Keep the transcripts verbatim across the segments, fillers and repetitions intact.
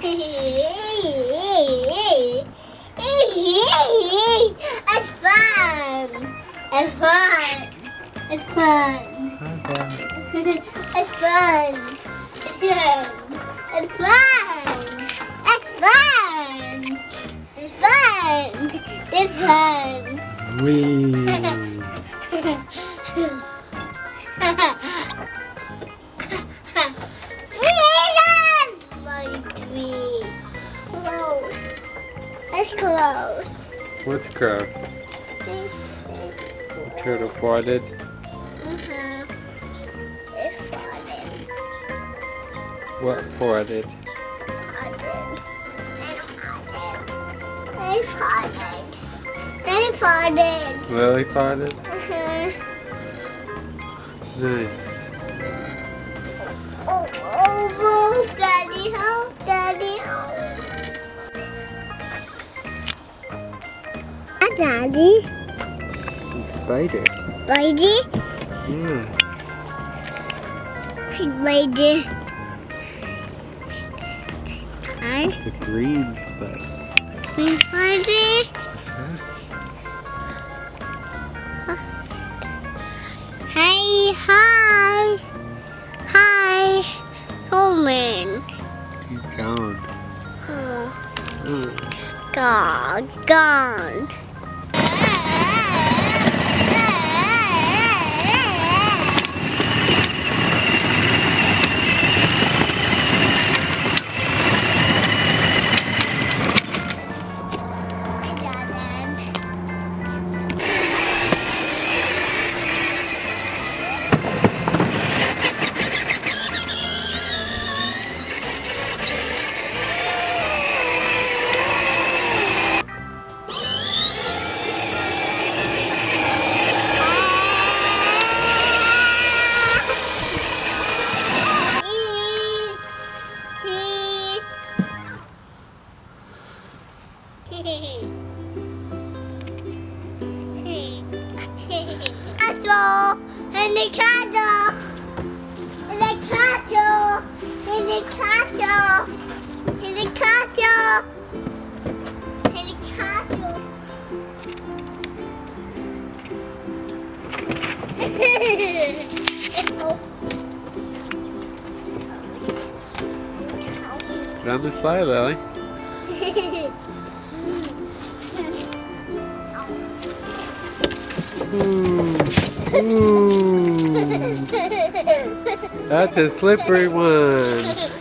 It's fun. It's fun. It's fun. Okay. It's fun. It's fun. It's fun. It's fun. It's fun. It's fun. Wee. My trees. Close. It's close. What's close? Turtle farted. Mm-hmm. It's farted. What farted? Farted. They farted. They farted. Lillie farted? Uh-huh. Nice. Oh, oh, oh, Daddy, help, Daddy, help. Hi, Daddy. Spider. Lady? Yeah. Lady. Hi. The green spider. Lady. Hey, hi. Hi. Roman. He's gone. Oh. Mm. God, God. Castle in the castle in the castle in the castle in the castle in the castle. Down the slide, Lillie. Ooh. Ooh. That's a slippery one.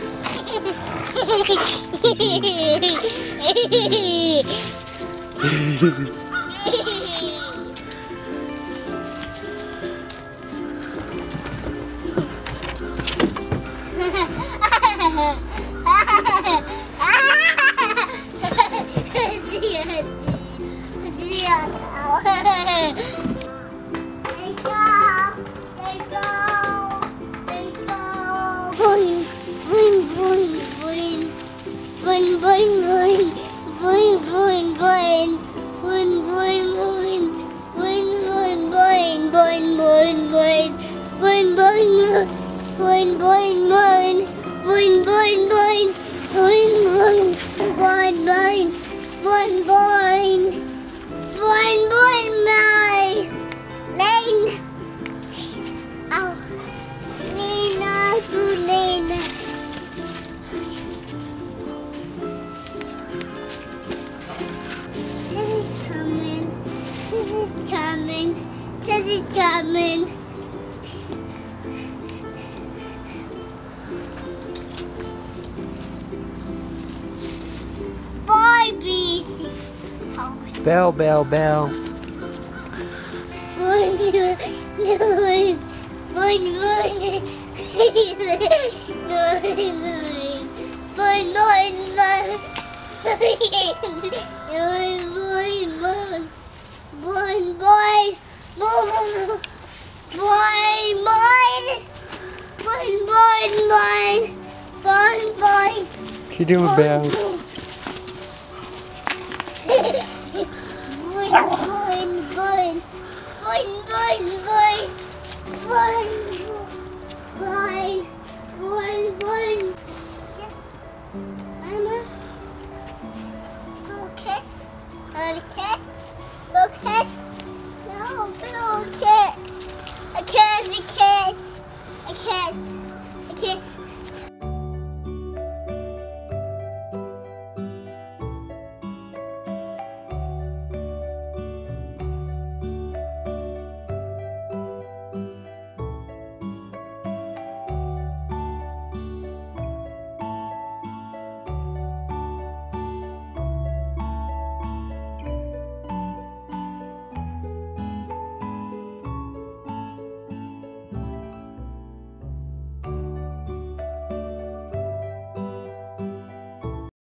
Coming, this is coming. Barbie's house. Belle, Belle, Belle. One, one, one, one, one, one, One boy, one boy, one, one boy, one, one boy. What you doing, Belle? One, one, one, one, one, one, one, one, one, one. Mama. A kiss? A kiss? No, no kiss. A kiss, a kiss. A kiss. A kiss.